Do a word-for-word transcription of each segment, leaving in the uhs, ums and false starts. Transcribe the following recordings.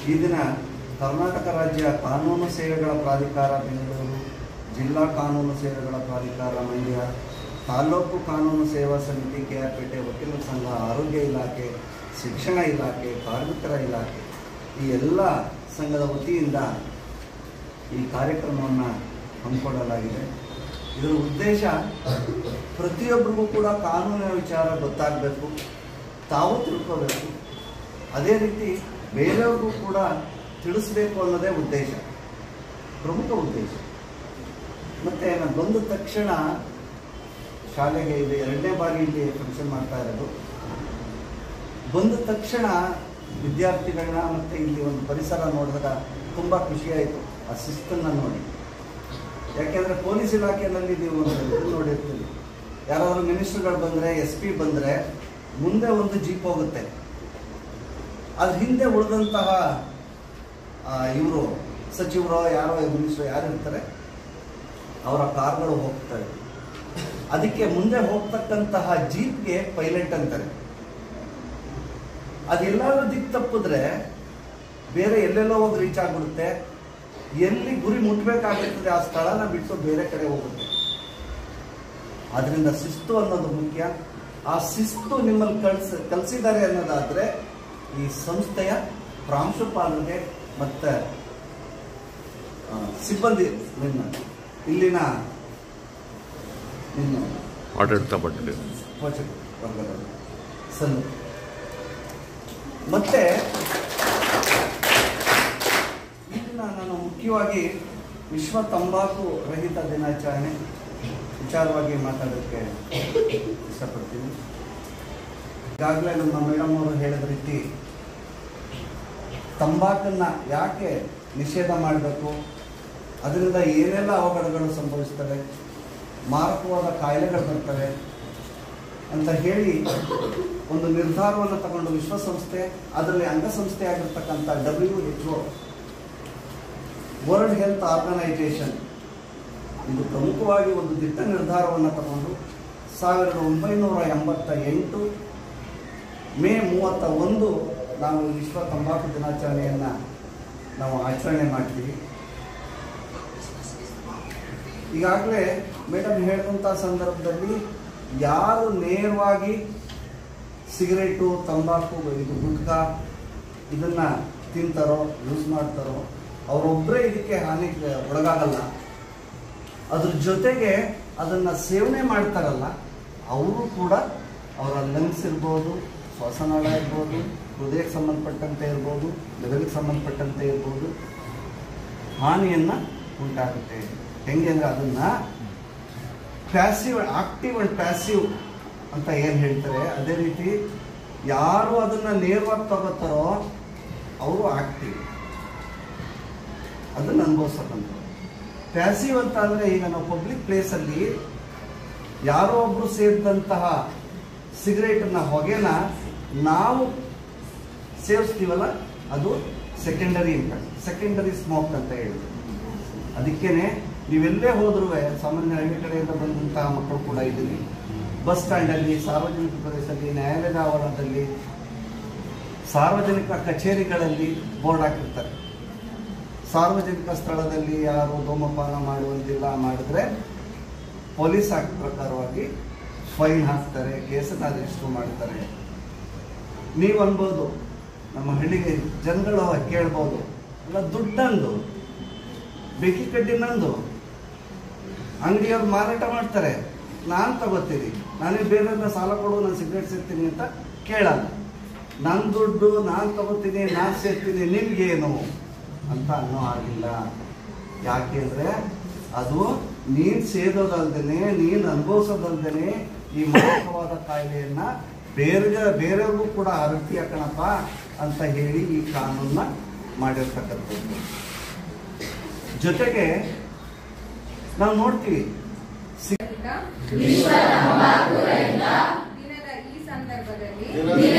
ಈ ದಿನ ಕರ್ನಾಟಕ ರಾಜ್ಯ ಕಾನೂನು ಸೇವೆಗಳ ಪ್ರಾಧಿಕಾರ ಬೆಂಗಳೂರು, ಜಿಲ್ಲಾ ಕಾನೂನು ಸೇವೆಗಳ ಪ್ರಾಧಿಕಾರ ಮಂಡ್ಯ, ತಾಲೂಕು ಕಾನೂನು ಸೇವಾ ಸಮಿತಿ ಕೆ ಆರ್ ಪೇಟೆ, ವಕೀಲರ ಸಂಘ, ಆರೋಗ್ಯ ಇಲಾಖೆ, ಶಿಕ್ಷಣ ಇಲಾಖೆ, ಕಾರ್ಮಿಕರ ಇಲಾಖೆ ಈ ಎಲ್ಲ ಸಂಘದ ವತಿಯಿಂದ ಈ ಕಾರ್ಯಕ್ರಮವನ್ನು ಹಮ್ಮಿಕೊಳ್ಳಲಾಗಿದೆ. ಇದರ ಉದ್ದೇಶ ಪ್ರತಿಯೊಬ್ಬರಿಗೂ ಕೂಡ ಕಾನೂನಿನ ವಿಚಾರ ಗೊತ್ತಾಗಬೇಕು, ತಾವು ತಿಳ್ಕೋಬೇಕು, ಅದೇ ರೀತಿ ಬೇರೆಯವ್ರಿಗೂ ಕೂಡ ತಿಳಿಸ್ಬೇಕು ಅನ್ನೋದೇ ಉದ್ದೇಶ, ಪ್ರಮುಖ ಉದ್ದೇಶ. ಮತ್ತು ನಾನು ಬಂದ ತಕ್ಷಣ ಶಾಲೆಗೆ ಇದೆ ಎರಡನೇ ಬಾರಿ ಇಲ್ಲಿ ಫಂಕ್ಷನ್ ಮಾಡ್ತಾ ಇರೋದು. ಬಂದ ತಕ್ಷಣ ವಿದ್ಯಾರ್ಥಿಗಳನ್ನ ಮತ್ತು ಇಲ್ಲಿ ಒಂದು ಪರಿಸರ ನೋಡಿದಾಗ ತುಂಬ ಖುಷಿಯಾಯಿತು, ಆ ಶಿಸ್ತನ್ನು ನೋಡಿ. ಯಾಕೆಂದರೆ ಪೊಲೀಸ್ ಇಲಾಖೆಯಲ್ಲಿ ನೀವು ಒಂದು ನೋಡಿರ್ತೀವಿ, ಯಾರಾದರೂ ಮಿನಿಸ್ಟ್ರುಗಳು ಬಂದರೆ, ಎಸ್ ಪಿ ಬಂದರೆ ಮುಂದೆ ಒಂದು ಜೀಪ್ ಹೋಗುತ್ತೆ, ಅದ್ರ ಹಿಂದೆ ಉಳಿದಂತಹ ಇವರು ಸಚಿವರು ಯಾರೋ ಮಿನಿಸ್ಟ್ರು ಯಾರು ಇರ್ತಾರೆ ಅವರ ಕಾರ್ಗಳು ಹೋಗ್ತವೆ. ಅದಕ್ಕೆ ಮುಂದೆ ಹೋಗ್ತಕ್ಕಂತಹ ಜೀಪ್ಗೆ ಪೈಲಟ್ ಅಂತಾರೆ. ಅದೆಲ್ಲಾದ್ರೂ ದಿಕ್ಕು ತಪ್ಪಿದ್ರೆ ಬೇರೆ ಎಲ್ಲೆಲ್ಲೋ ಹೋಗಿ ರೀಚ್ ಆಗಿಬಿಡುತ್ತೆ, ಎಲ್ಲಿ ಗುರಿ ಮುಟ್ಟಬೇಕಾಗಿರ್ತದೆ ಆ ಸ್ಥಳನ ಬಿಟ್ಟು ಬೇರೆ ಕಡೆ ಹೋಗುತ್ತೆ. ಅದರಿಂದ ಶಿಸ್ತು ಅನ್ನೋದು ಮುಖ್ಯ. ಆ ಶಿಸ್ತು ನಿಮ್ಮಲ್ಲಿ ಕಳ್ಸ ಕಲಿಸಿದ್ದಾರೆ ಅನ್ನೋದಾದರೆ ಈ ಸಂಸ್ಥೆಯ ಪ್ರಾಂಶುಪಾಲರಿಗೆ ಮತ್ತು ಸಿಬ್ಬಂದಿ ನಿಮ್ಮ ಇಲ್ಲಿನ ನಿಮ್ಮ ಆಡಳಿತ ಮಂಡಳಿ ವರ್ಗದಲ್ಲಿ ಸಲ್ಲ. ಮತ್ತೆ ಇಲ್ಲಿನ ನಾನು ಮುಖ್ಯವಾಗಿ ವಿಶ್ವ ತಂಬಾಕು ರಹಿತ ದಿನಾಚರಣೆ ವಿಚಾರವಾಗಿ ಮಾತಾಡೋಕ್ಕೆ ಇಷ್ಟಪಡ್ತೀನಿ. ಈಗಾಗಲೇ ನಮ್ಮ ಮೇಡಮ್ ಅವರು ಹೇಳಿದ ರೀತಿ ತಂಬಾಕನ್ನು ಯಾಕೆ ನಿಷೇಧ ಮಾಡಬೇಕು, ಅದರಿಂದ ಏನೆಲ್ಲ ಅವಘಡಗಳು ಸಂಭವಿಸ್ತವೆ, ಮಾರಕವಾದ ಕಾಯಿಲೆಗಳು ಬರ್ತವೆ ಅಂತ ಹೇಳಿ ಒಂದು ನಿರ್ಧಾರವನ್ನು ತಗೊಂಡು ವಿಶ್ವಸಂಸ್ಥೆ, ಅದರಲ್ಲಿ ಅಂಗಸಂಸ್ಥೆ ಆಗಿರ್ತಕ್ಕಂಥ W H O world health organisation ಇದು ಪ್ರಮುಖವಾಗಿ ಒಂದು ದಿಟ್ಟ ನಿರ್ಧಾರವನ್ನು ತಗೊಂಡು ಸಾವಿರದ ಒಂಬೈನೂರ ಎಂಬತ್ತ ಎಂಟು ಮೇ ಮೂವತ್ತ ಒಂದು ನಾವು ವಿಶ್ವ ತಂಬಾಕು ದಿನಾಚರಣೆಯನ್ನು ನಾವು ಆಚರಣೆ ಮಾಡ್ತೀವಿ. ಈಗಾಗಲೇ ಮೇಡಮ್ ಹೇಳಿದಂಥ ಸಂದರ್ಭದಲ್ಲಿ ಯಾರು ನೇರವಾಗಿ ಸಿಗರೇಟು, ತಂಬಾಕು, ಇದು ಗುಟ್ಕಾ ಇದನ್ನು ತಿಂತಾರೋ, ಯೂಸ್ ಮಾಡ್ತಾರೋ ಅವರೊಬ್ಬರೇ ಇದಕ್ಕೆ ಹಾನಿಗೆ ಒಳಗಾಗಲ್ಲ. ಅದ್ರ ಜೊತೆಗೆ ಅದನ್ನು ಸೇವನೆ ಮಾಡ್ತಾರಲ್ಲ ಅವರು ಕೂಡ ಅವರ ಲಂಗ್ಸ್ ಇರ್ಬೋದು, ಶ್ವಾಸನಾಳ ಇರ್ಬೋದು, ಹೃದಯಕ್ಕೆ ಸಂಬಂಧಪಟ್ಟಂತೆ ಇರ್ಬೋದು, ಮೆದುಳಿಗೆ ಸಂಬಂಧಪಟ್ಟಂತೆ ಇರ್ಬೋದು, ಹಾನಿಯನ್ನು ಉಂಟಾಗುತ್ತೆ. ಹೆಂಗೆ ಅಂದರೆ ಅದನ್ನು ಪ್ಯಾಸಿವ್, ಆಕ್ಟಿವ್ ಆ್ಯಂಡ್ ಪ್ಯಾಸಿವ್ ಅಂತ ಏನು ಹೇಳ್ತಾರೆ, ಅದೇ ರೀತಿ ಯಾರು ಅದನ್ನು ನೇರವಾಗಿ ತಗೋತಾರೋ ಅವರು ಆಕ್ಟಿವ್, ಅದನ್ನು ಅನುಭವಿಸ್ತಕ್ಕಂಥ. ಪ್ಯಾಸಿವ್ ಅಂತ ಅಂದರೆ ಈಗ ನಾವು ಪಬ್ಲಿಕ್ ಪ್ಲೇಸಲ್ಲಿ ಯಾರೋ ಒಬ್ಬರು ಸೇರಿದಂತಹ ಸಿಗರೇಟನ್ನ ಹೊಗೆನ ನಾವು ಸೇವಿಸ್ತೀವಲ್ಲ ಅದು ಸೆಕೆಂಡರಿ ಇಂಪ್ಯಾಕ್ಟ್, ಸೆಕೆಂಡರಿ ಸ್ಮೋಕ್ ಅಂತ ಹೇಳಿದ್ರು. ಅದಕ್ಕೇನೆ ನೀವೆಲ್ಲೇ ಹೋದ್ರೂ ಸಾಮಾನ್ಯ ಹಳ್ಳಿ ಕಡೆಯಿಂದ ಬಂದಂತಹ ಮಕ್ಕಳು ಕೂಡ ಇದ್ದೀವಿ, ಬಸ್ ಸ್ಟ್ಯಾಂಡಲ್ಲಿ, ಸಾರ್ವಜನಿಕ ಪ್ರದೇಶದಲ್ಲಿ, ನ್ಯಾಯಾಲಯದ ಆವರಣದಲ್ಲಿ, ಸಾರ್ವಜನಿಕ ಕಚೇರಿಗಳಲ್ಲಿ ಬೋರ್ಡ್ ಹಾಕಿರ್ತಾರೆ. ಸಾರ್ವಜನಿಕ ಸ್ಥಳದಲ್ಲಿ ಯಾರು ಧೂಮಪಾನ ಮಾಡುವಂತಿಲ್ಲ, ಮಾಡಿದ್ರೆ ಪೊಲೀಸ್ ಆಕ್ಟ್ ಪ್ರಕಾರವಾಗಿ ಫೈನ್ ಹಾಕ್ತಾರೆ, ಕೇಸನ್ನು ರಿಜಿಸ್ಟರ್ ಮಾಡ್ತಾರೆ. ನೀವು ಅನ್ಬೋದು, ನಮ್ಮ ಹಳ್ಳಿಗೆ ಜನಗಳು ಕೇಳ್ಬೋದು, ಅಲ್ಲ ದುಡ್ಡಂದು ಬೆಂಕಿ ಕಡ್ಡಿನಂದು ಅಂಗಡಿಯವ್ರು ಮಾರಾಟ ಮಾಡ್ತಾರೆ, ನಾನು ತಗೋತೀನಿ, ನಾನೇ ಬೇರೆಯವ್ರನ್ನ ಸಾಲ ಕೊಡು, ನಾನು ಸಿಗರೇಟ್ ಸೇರ್ತೀನಿ ಅಂತ ಕೇಳಲ್ಲ. ನನ್ನ ದುಡ್ಡು ನಾನು ತಗೋತೀನಿ, ನಾನು ಸೇರ್ತೀನಿ, ನಿಮ್ಗೇನು ಅಂತ ಅನ್ನೋ ಆಗಿಲ್ಲ. ಯಾಕೆಂದರೆ ಅದು ನೀನು ಸೇದೋದಲ್ದೇ, ನೀನು ಅನುಭವಿಸೋದಲ್ದೇ ಈ ಮಾರಕವಾದ ಕಾಯಿಲೆಯನ್ನು ಬೇರೆ ಬೇರೆಯವ್ರಿಗೂ ಕೂಡ ಹರಡ್ತೀಯ ಕಣಪ್ಪ ಅಂತ ಹೇಳಿ ಈ ಕಾನೂನನ್ನ ಮಾಡಿರ್ತಕ್ಕಂಥದ್ದು. ಜೊತೆಗೆ ನಾವು ನೋಡ್ತೀವಿ ದಿನದ ಈ ಸಂದರ್ಭದಲ್ಲಿ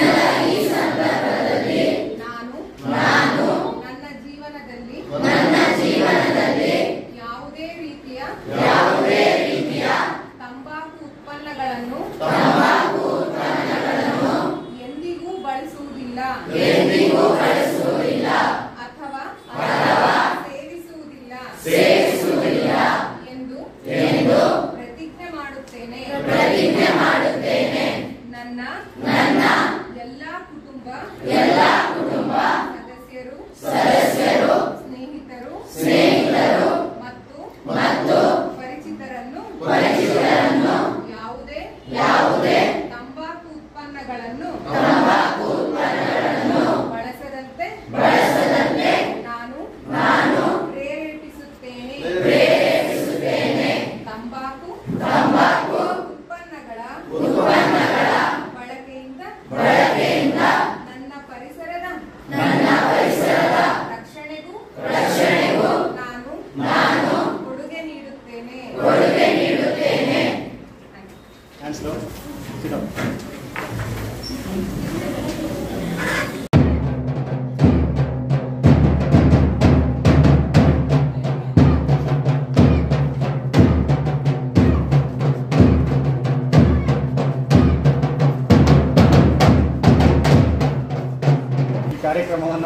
ನಾನು ನನ್ನ ಜೀವನದಲ್ಲಿ ಯಾವುದೇ ರೀತಿಯ ತಂಬಾಕು ಉತ್ಪನ್ನಗಳನ್ನು ಎಂದಿಗೂ ಬಳಸುವುದಿಲ್ಲ.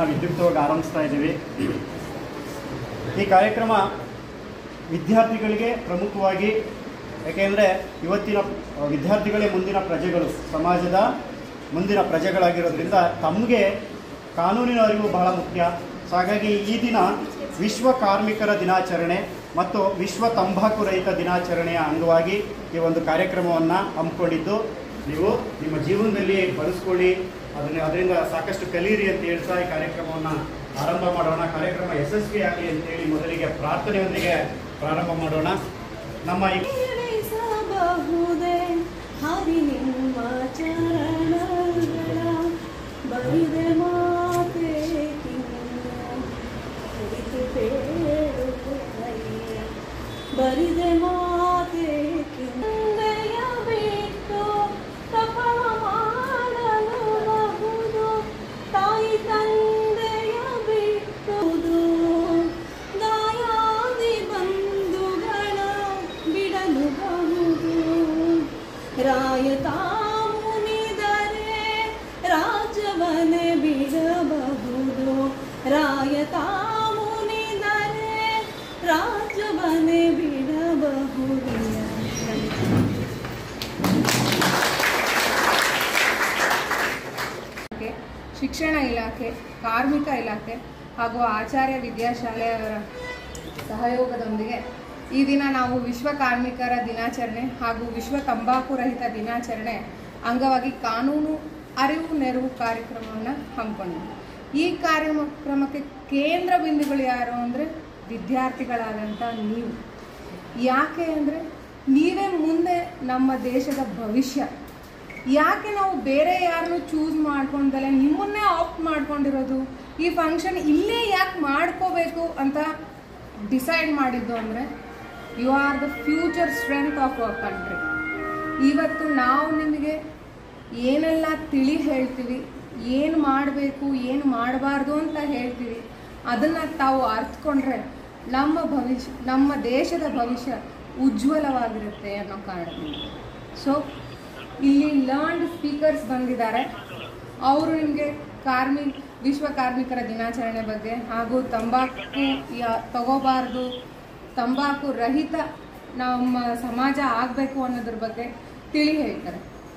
ಕಾರ್ಯಕ್ರಮವನ್ನು ವಿದ್ಯುಕ್ತವಾಗಿ ಆರಂಭಿಸ್ತಾ ಇದ್ದೀವಿ. ಈ ಕಾರ್ಯಕ್ರಮ ವಿದ್ಯಾರ್ಥಿಗಳಿಗೆ ಪ್ರಮುಖವಾಗಿ, ಯಾಕೆಂದರೆ ಇವತ್ತಿನ ವಿದ್ಯಾರ್ಥಿಗಳೇ ಮುಂದಿನ ಪ್ರಜೆಗಳು, ಸಮಾಜದ ಮುಂದಿನ ಪ್ರಜೆಗಳಾಗಿರೋದ್ರಿಂದ ತಮಗೆ ಕಾನೂನಿನ ಅರಿವು ಬಹಳ ಮುಖ್ಯ. ಸೊ ಹಾಗಾಗಿ ಈ ದಿನ ವಿಶ್ವ ಕಾರ್ಮಿಕರ ದಿನಾಚರಣೆ ಮತ್ತು ವಿಶ್ವ ತಂಬಾಕು ರಹಿತ ದಿನಾಚರಣೆಯ ಅಂಗವಾಗಿ ಈ ಒಂದು ಕಾರ್ಯಕ್ರಮವನ್ನು ಹಮ್ಮಿಕೊಂಡಿದ್ದು, ನೀವು ನಿಮ್ಮ ಜೀವನದಲ್ಲಿ ಬಳಸ್ಕೊಳ್ಳಿ, ಅದನ್ನ ಅದರಿಂದ ಸಾಕಷ್ಟು ಕಲೀರಿ ಅಂತ ಹೇಳ್ತಾ ಈ ಕಾರ್ಯಕ್ರಮವನ್ನು ಆರಂಭ ಮಾಡೋಣ. ಕಾರ್ಯಕ್ರಮ ಯಶಸ್ವಿಯಾಗಲಿ ಅಂತೇಳಿ ಮೊದಲಿಗೆ ಪ್ರಾರ್ಥನೆಯೊಂದಿಗೆ ಪ್ರಾರಂಭ ಮಾಡೋಣ. ನಮ್ಮ ಈ ಹರಿ ನಿಮ್ಮ ಚರಣಗಳ ಬರಿದೆ ಮಾತೆ ಕುರಿತು ಬೇಡುತ್ತೇನೆ, ಬರಿದೆ ಮಾತೆ ಕಿಂದೆಯ ಬಿಟ್ಟು ತಪವ ಮಾಡಲು ಬಹುದು, ತಾಯಿ ತಂದೆಯ ಬಿಟ್ಟುದು ದಾಯಾದಿ ಬಂಧುಗಳ ಬಿಡಲು ಬಹುದು. ರಾಯತ ಮುನಿದರೆ ರಾಜ್ಯವನ್ನೇ ಬಿಡಬಹುದು, ರಾಯತ ಮುನಿದರೆ ರಾಜ್ಯವನ್ನೇ ಬಿಡಬಹುದು. ಶಿಕ್ಷಣ ಇಲಾಖೆ, ಕಾರ್ಮಿಕ ಇಲಾಖೆ ಹಾಗೂ ಆಚಾರ್ಯ ವಿದ್ಯಾಶಾಲೆಯವರ ಸಹಯೋಗದೊಂದಿಗೆ ಈ ದಿನ ನಾವು ವಿಶ್ವ ಕಾರ್ಮಿಕರ ದಿನಾಚರಣೆ ಹಾಗೂ ವಿಶ್ವ ತಂಬಾಕು ರಹಿತ ದಿನಾಚರಣೆ ಅಂಗವಾಗಿ ಕಾನೂನು ಅರಿವು ನೆರವು ಕಾರ್ಯಕ್ರಮವನ್ನು ಹಮ್ಮಿಕೊಂಡಿದ್ದೀವಿ. ಈ ಕಾರ್ಯಕ್ರಮಕ್ಕೆ ಕೇಂದ್ರ ಬಿಂದುಗಳು ಯಾರು ಅಂದರೆ ವಿದ್ಯಾರ್ಥಿಗಳಾದಂಥ ನೀವು. ಯಾಕೆ ಅಂದರೆ ನೀವೇ ಮುಂದೆ ನಮ್ಮ ದೇಶದ ಭವಿಷ್ಯ. ಯಾಕೆ ನಾವು ಬೇರೆ ಯಾರನ್ನು ಚೂಸ್ ಮಾಡ್ಕೊಂಡಲ್ಲ ನಿಮ್ಮನ್ನೇ ಆಪ್ಟ್ ಮಾಡ್ಕೊಂಡಿರೋದು? ಈ ಫಂಕ್ಷನ್ ಇಲ್ಲೇ ಯಾಕೆ ಮಾಡ್ಕೋಬೇಕು ಅಂತ ಡಿಸೈಡ್ ಮಾಡಿದ್ದು ಅಂದರೆ, you are the future strength of our country. ಇವತ್ತು ನಾವು ನಿಮಗೆ ಏನೆಲ್ಲ ತಿಳಿ ಹೇಳ್ತೀವಿ, ಏನು ಮಾಡಬೇಕು ಏನು ಮಾಡಬಾರ್ದು ಅಂತ ಹೇಳ್ತೀವಿ, ಅದನ್ನು ತಾವು ಅರ್ಥಕೊಂಡ್ರೆ ನಮ್ಮ ಭವಿಷ್ಯ, ನಮ್ಮ ದೇಶದ ಭವಿಷ್ಯ ಉಜ್ವಲವಾಗಿರುತ್ತೆ ಅನ್ನೋ ಕಾರಣದಿಂದ. ಸೊ ಇಲ್ಲಿ ಲರ್ನ್ಡ್ ಸ್ಪೀಕರ್ಸ್ ಬಂದಿದ್ದಾರೆ. ಅವರು ನಿಮಗೆ ಕಾರ್ಮಿ ವಿಶ್ವ ಕಾರ್ಮಿಕರ ದಿನಾಚರಣೆ ಬಗ್ಗೆ ಹಾಗೂ ತಂಬಾಕು ಯಾ ತಗೋಬಾರ್ದು, ತಂಬಾಕು ರಹಿತ ನಮ್ಮ ಸಮಾಜ ಆಗಬೇಕು ಅನ್ನೋದ್ರ ಬಗ್ಗೆ ತಿಳಿ ಹೇಳ್ತಾರೆ.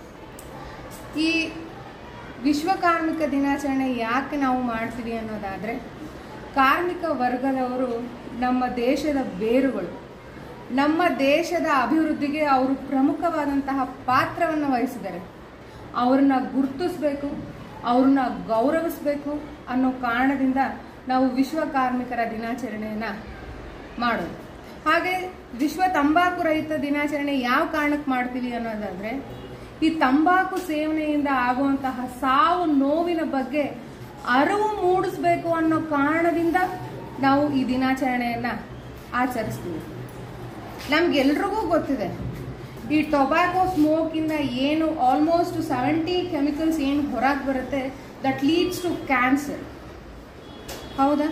ಈ ವಿಶ್ವ ಕಾರ್ಮಿಕ ದಿನಾಚರಣೆ ಯಾಕೆ ನಾವು ಮಾಡ್ತೀವಿ ಅನ್ನೋದಾದರೆ, ಕಾರ್ಮಿಕ ವರ್ಗದವರು ನಮ್ಮ ದೇಶದ ಬೇರುಗಳು. ನಮ್ಮ ದೇಶದ ಅಭಿವೃದ್ಧಿಗೆ ಅವರು ಪ್ರಮುಖವಾದಂತಹ ಪಾತ್ರವನ್ನು ವಹಿಸಿದ್ದಾರೆ. ಅವ್ರನ್ನ ಗುರುತಿಸಬೇಕು, ಅವ್ರನ್ನ ಗೌರವಿಸಬೇಕು ಅನ್ನೋ ಕಾರಣದಿಂದ ನಾವು ವಿಶ್ವ ಕಾರ್ಮಿಕರ ದಿನಾಚರಣೆಯನ್ನು ಮಾಡೋದು. ಹಾಗೆ ವಿಶ್ವ ತಂಬಾಕು ರಹಿತ ದಿನಾಚರಣೆ ಯಾವ ಕಾರಣಕ್ಕೆ ಮಾಡ್ತೀವಿ ಅನ್ನೋದಾದರೆ, ಈ ತಂಬಾಕು ಸೇವನೆಯಿಂದ ಆಗುವಂತಹ ಸಾವು ನೋವಿನ ಬಗ್ಗೆ ಅರಿವು ಮೂಡಿಸ್ಬೇಕು ಅನ್ನೋ ಕಾರಣದಿಂದ ನಾವು ಈ ದಿನಾಚರಣೆಯನ್ನು ಆಚರಿಸ್ತೀವಿ. ನಮ್ಗೆಲ್ರಿಗೂ ಗೊತ್ತಿದೆ, ಈ ಟೊಬ್ಯಾಕೊ ಸ್ಮೋಕಿಂದ ಏನು ಆಲ್ಮೋಸ್ಟ್ ಸೆವೆಂಟಿ ಕೆಮಿಕಲ್ಸ್ ಏನು ಹೊರಗೆ ಬರುತ್ತೆ, ದಟ್ ಲೀಡ್ಸ್ ಟು ಕ್ಯಾನ್ಸರ್. ಹೌದಾ?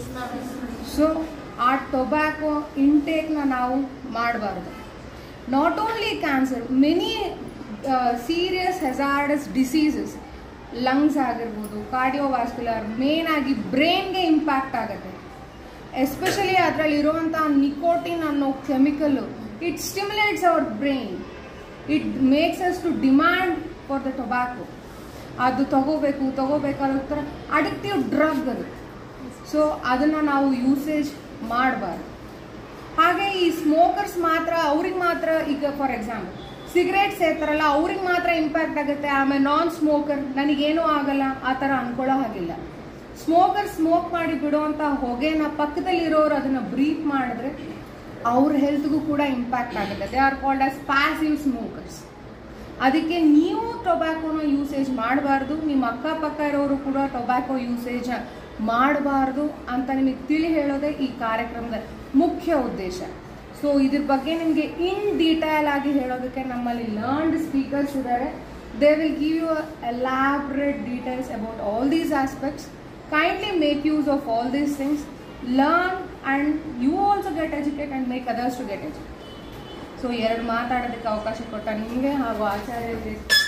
ಸೊ ಆ ಟೊಬ್ಯಾಕೊ ಇಂಟೇಕ್ನ ನಾವು ಮಾಡಬಾರ್ದು. Not only cancer, many serious hazardous diseases, lungs ಆಗಿರ್ಬೋದು, ಕಾರ್ಡಿಯೋವಾಸ್ಕ್ಯುಲರ್, ಮೇನ್ ಆಗಿ ಬ್ರೈನ್ಗೆ ಇಂಪ್ಯಾಕ್ಟ್ ಆಗುತ್ತೆ. ಎಸ್ಪೆಷಲಿ ಅದರಲ್ಲಿರುವಂಥ ನಿಕೋಟಿನ್ ಅನ್ನೋ chemical, it stimulates our brain, it makes us to demand for the tobacco. ಅದು ತಗೋಬೇಕು ತಗೋಬೇಕಾದ ಥರ ಅಡಿಕ್ಟಿವ್ ಡ್ರಗ್ ಅದು. ಸೊ ಅದನ್ನು ನಾವು ಯೂಸೇಜ್ ಮಾಡಬಾರ್ದು. ಹಾಗೆ ಈ ಸ್ಮೋಕರ್ಸ್ ಮಾತ್ರ, ಅವ್ರಿಗೆ ಮಾತ್ರ, ಈಗ ಫಾರ್ ಎಕ್ಸಾಂಪಲ್ ಸಿಗರೇಟ್ ಸೇರ್ತಾರಲ್ಲ, ಅವ್ರಿಗೆ ಮಾತ್ರ ಇಂಪ್ಯಾಕ್ಟ್ ಆಗುತ್ತೆ. ಆಮೇಲೆ ನಾನ್ ಸ್ಮೋಕರ್ ನನಗೇನೂ ಆಗಲ್ಲ ಆ ಥರ ಅನ್ಕೊಳ್ಳೋ ಹಾಗಿಲ್ಲ. ಸ್ಮೋಕರ್ ಸ್ಮೋಕ್ ಮಾಡಿ ಬಿಡುವಂಥ ಹೊಗೆನ ಪಕ್ಕದಲ್ಲಿರೋರು ಅದನ್ನು ಬ್ರೀತ್ ಮಾಡಿದ್ರೆ ಅವ್ರ ಹೆಲ್ತ್ಗೂ ಕೂಡ ಇಂಪ್ಯಾಕ್ಟ್ ಆಗುತ್ತೆ. They are called as passive smokers. ಅದಕ್ಕೆ ನೀವು ಟೊಬ್ಯಾಕೋನ ಯೂಸೇಜ್ ಮಾಡಬಾರ್ದು, ನಿಮ್ಮ ಅಕ್ಕಪಕ್ಕ ಇರೋರು ಕೂಡ ಟೊಬ್ಯಾಕೊ ಯೂಸೇಜ್ ಮಾಡಬಾರ್ದು ಅಂತ ನಿಮಗೆ ತಿಳಿ ಹೇಳೋದೇ ಈ ಕಾರ್ಯಕ್ರಮದ ಮುಖ್ಯ ಉದ್ದೇಶ. ಸೊ ಇದ್ರ ಬಗ್ಗೆ ನಿಮಗೆ ಇನ್ ಡೀಟೇಲ್ ಆಗಿ ಹೇಳೋದಕ್ಕೆ ನಮ್ಮಲ್ಲಿ ಲರ್ನ್ಡ್ ಸ್ಪೀಕರ್ಸ್ ಇದ್ದಾರೆ. They will give you elaborate details about all these aspects. Kindly make use of all these things, learn and you also get educated and make others to get educated. So ಎರಡು ಮಾತಾಡೋದಕ್ಕೆ ಅವಕಾಶ ಕೊಟ್ಟ ನಿಮಗೆ ಹಾಗೂ ಆಚಾರ್ಯರಿಗೆ